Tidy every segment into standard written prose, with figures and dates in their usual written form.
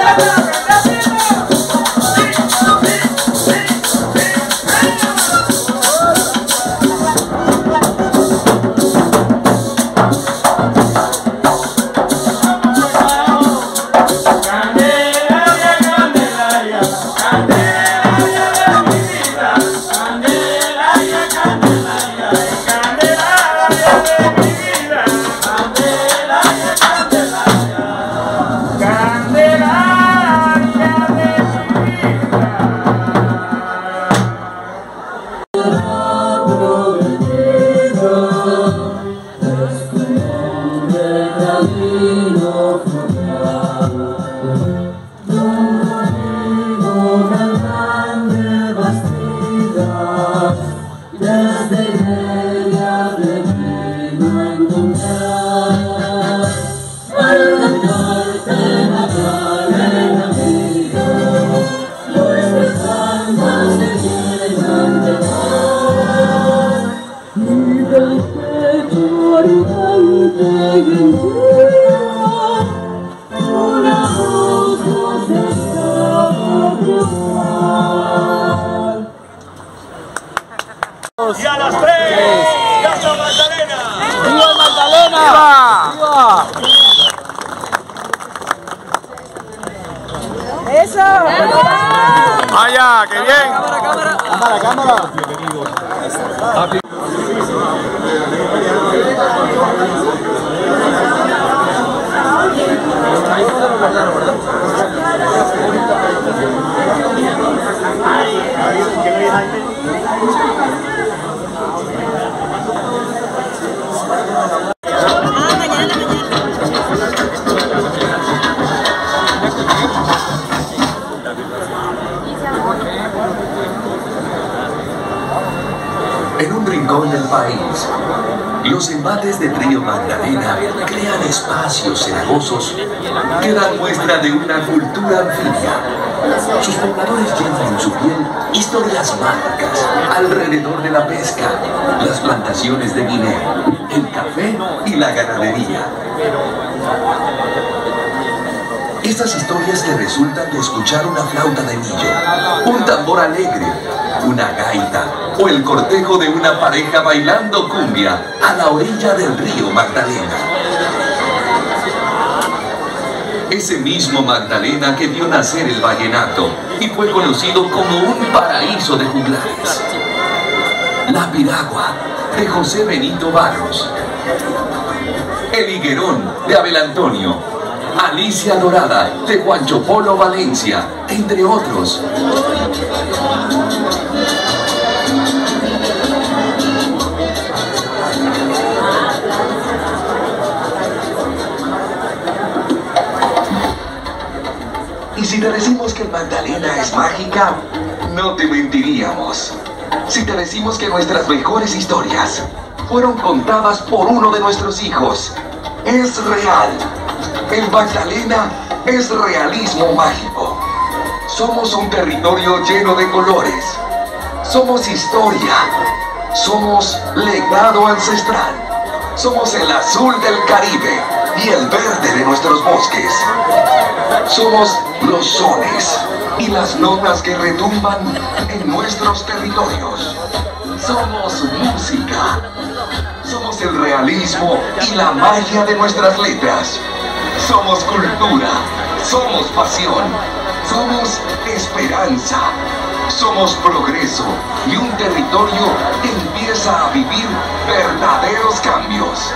Y a las 3, ¡Casa Magdalena! ¡Viva Magdalena! ¡Viva! ¡Viva! ¡Eso! ¡Vaya, qué bien! ¡Cámara! En un rincón del país, los embates de Río Magdalena crean espacios cenagosos que dan muestra de una cultura anfibia. Sus pobladores llevan en su piel historias mágicas alrededor de la pesca, las plantaciones de guineo, el café y la ganadería. Estas historias que resultan de escuchar una flauta de millo, un tambor alegre, una gaita o el cortejo de una pareja bailando cumbia a la orilla del río Magdalena. Ese mismo Magdalena que vio nacer el vallenato y fue conocido como un paraíso de juglares. La Piragua, de José Benito Barros. El Higuerón, de Abel Antonio. Alicia Dorada, de Juancho Polo Valencia, entre otros. Y si te decimos que Magdalena es mágica, no te mentiríamos. Si te decimos que nuestras mejores historias fueron contadas por uno de nuestros hijos, es real. El Magdalena es realismo mágico. Somos un territorio lleno de colores. Somos historia. Somos legado ancestral. Somos el azul del Caribe y el verde de nuestros bosques. Somos los sones y las notas que retumban en nuestros territorios. Somos música. Somos el realismo y la magia de nuestras letras. Somos cultura, somos pasión, somos esperanza, somos progreso y un territorio que empieza a vivir verdaderos cambios.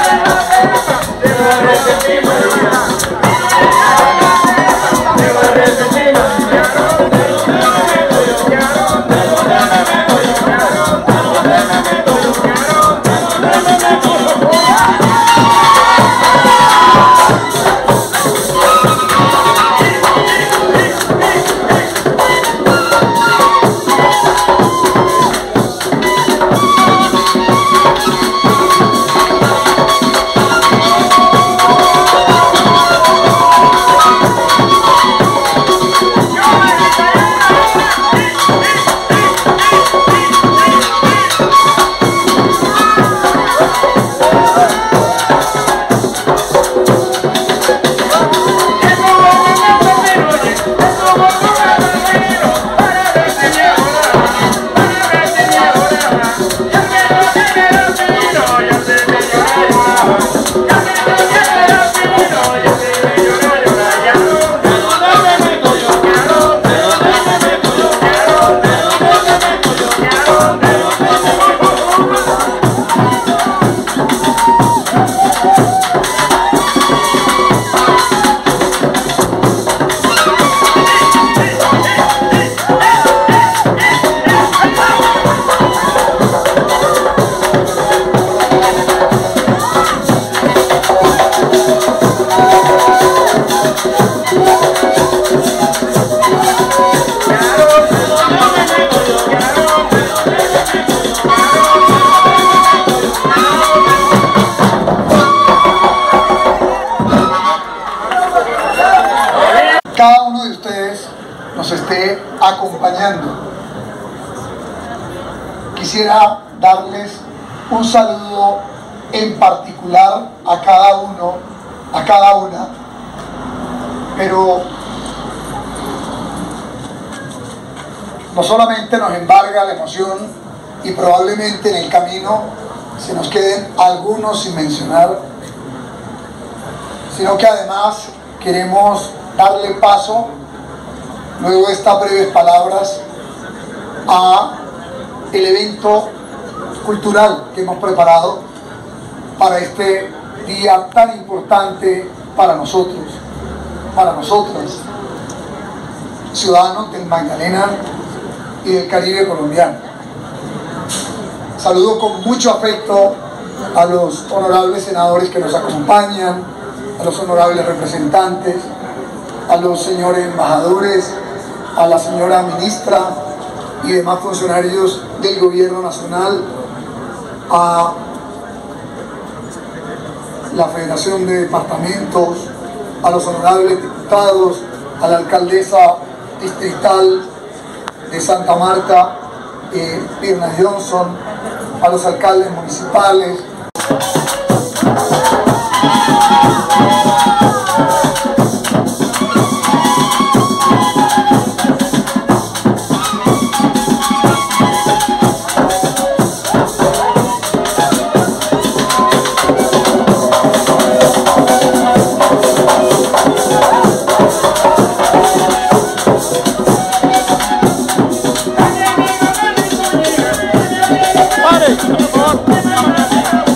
cada uno de ustedes nos esté acompañando. Quisiera darles un saludo en particular a cada uno, a cada una, pero no solamente nos embarga la emoción y probablemente en el camino se nos queden algunos sin mencionar, sino que además queremos darle paso, luego de estas breves palabras, a el evento cultural que hemos preparado para este día tan importante para nosotros, para nosotras, ciudadanos del Magdalena y del Caribe colombiano. Saludo con mucho afecto a los honorables senadores que nos acompañan, a los honorables representantes, a los señores embajadores, a la señora ministra y demás funcionarios del gobierno nacional, a la Federación de Departamentos, a los honorables diputados, a la alcaldesa distrital de Santa Marta, Pirna Johnson, a los alcaldes municipales. Por favor.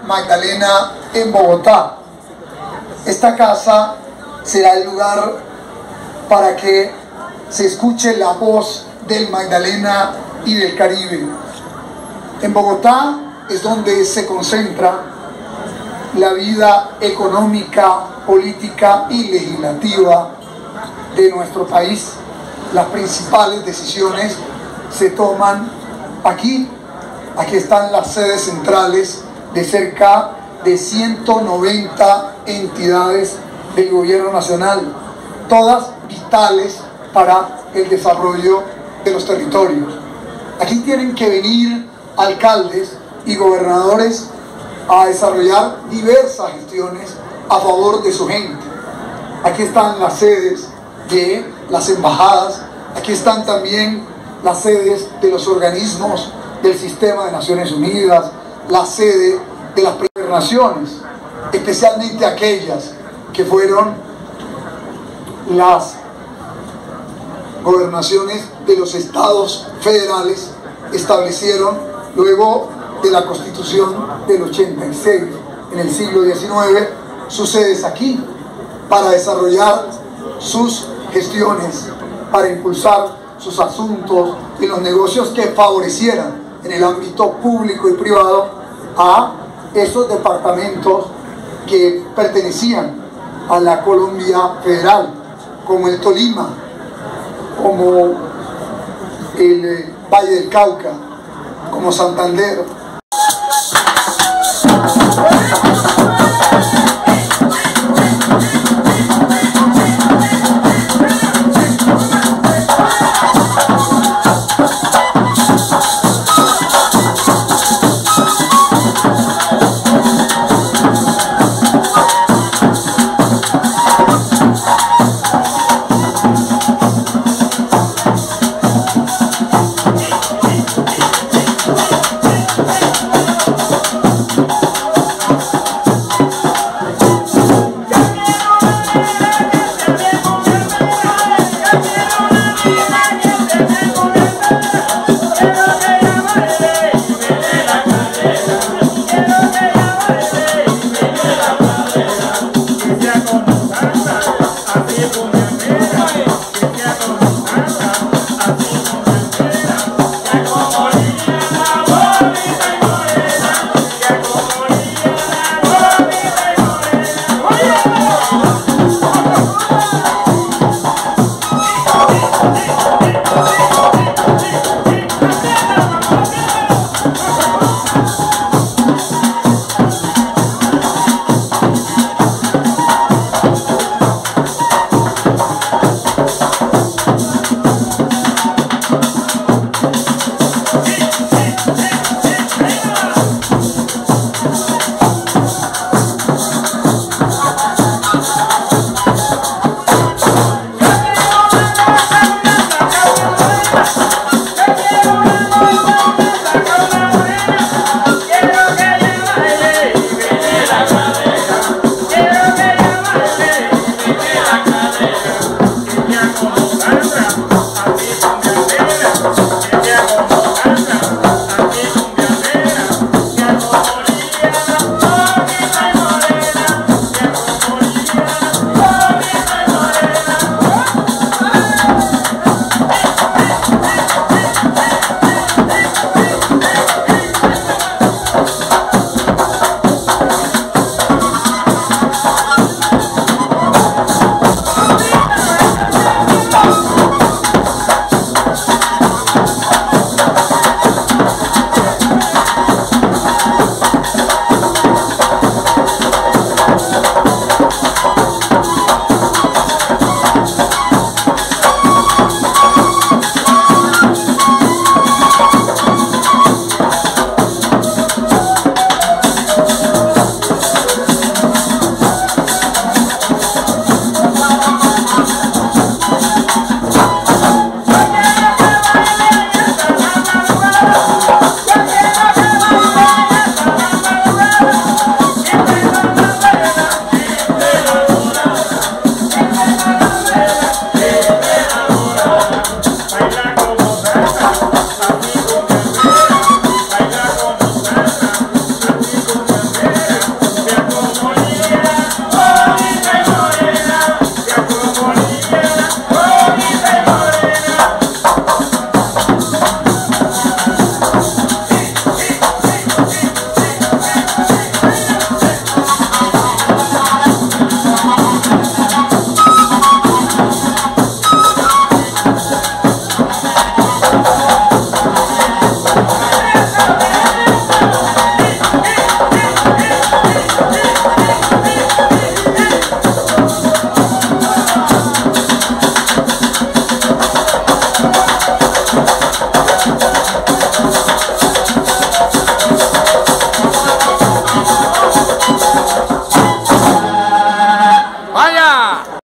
Magdalena en Bogotá. Esta casa será el lugar para que se escuche la voz del Magdalena y del Caribe. En Bogotá es donde se concentra la vida económica, política y legislativa de nuestro país. Las principales decisiones se toman aquí. Aquí están las sedes centrales de cerca de 190 entidades del gobierno nacional, todas vitales para el desarrollo de los territorios. Aquí tienen que venir alcaldes y gobernadores a desarrollar diversas gestiones a favor de su gente. Aquí están las sedes de las embajadas, aquí están también las sedes de los organismos del sistema de Naciones Unidas, la sede de las naciones, especialmente aquellas que fueron las gobernaciones de los estados federales, establecieron luego de la Constitución del 86, en el siglo XIX, sus sedes aquí para desarrollar sus gestiones, para impulsar sus asuntos y los negocios que favorecieran en el ámbito público y privado a esos departamentos que pertenecían a la Colombia federal, como el Tolima, como el Valle del Cauca, como Santander,